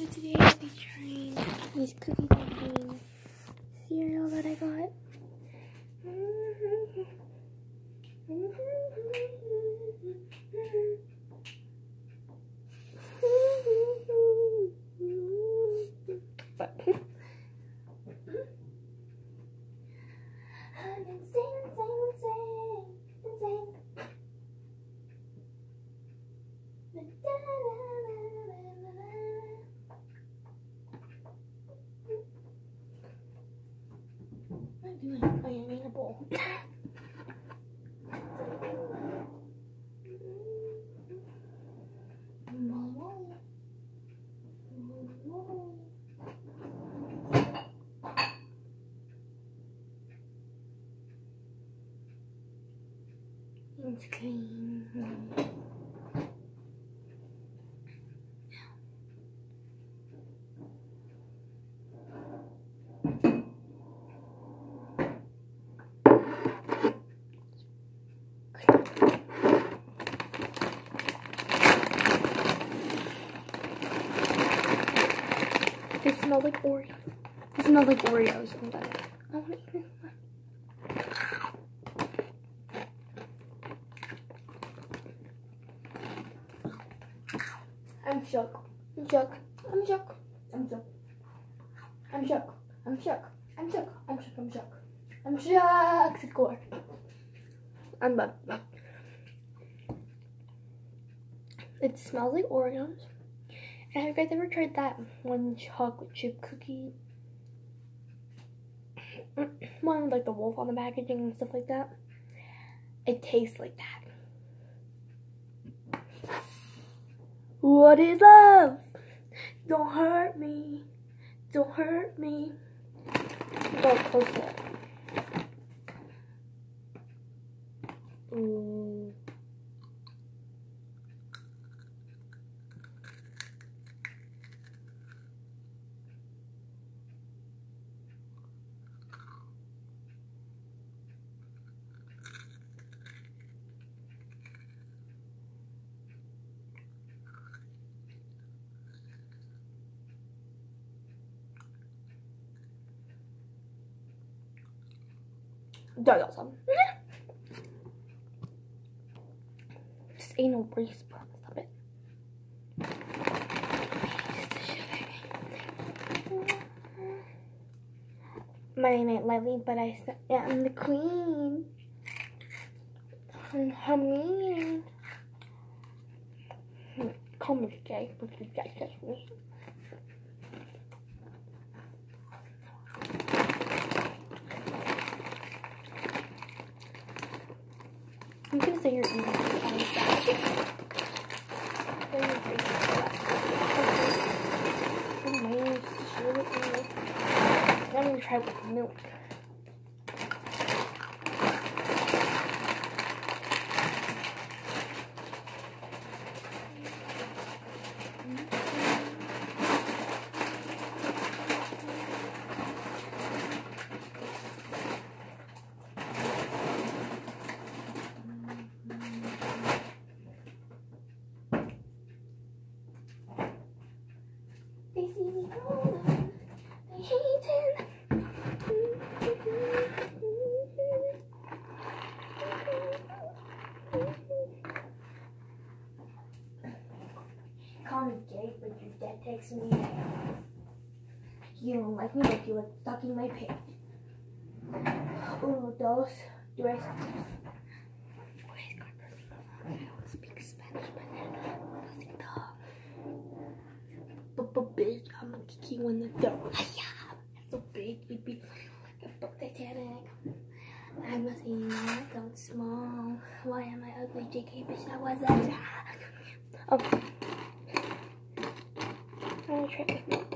So today I'll be trying these cookies and cream cereal that I got. But I'm insane. I'm doing I am in a bowl. It's clean. It smells like Oreos. It smells like Oreos. I'm shook. I'm shook. I'm shook. I'm shook. I'm shook. I'm shook. I'm shook. I'm shook. I'm shook. I'm shook to the core. I'm done. It smells like Oreos. And have you guys ever tried that one chocolate chip cookie? One with like the wolf on the packaging and stuff like that. It tastes like that. What is love? Don't hurt me. Don't hurt me. Go close to it. That's awesome. Just ain't no race, bro. Stop it. My name ain't Lively, but I am the queen. And how mean? Call me gay, but you guys just me. I'm gonna say your email. I'm gonna try with milk. They see me golden, they hating. Call me gay, but your dad texts me that you don't like me, like you like sucking my pig. Uno, dos, tres. I don't speak Spanish, but bitch, I'm gonna kick you in the door. So big, baby. Like Titanic. I'm a senior, don't small. Why am I ugly, JK? Bitch, I wasn't. Oh. I'm gonna try with milk.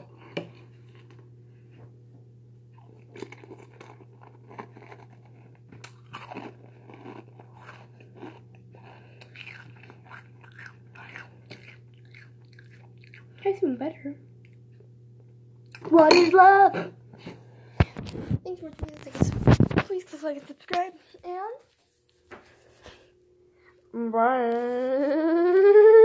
Tastes even better. What is love? Thanks for watching this. Please click like and subscribe. And bye.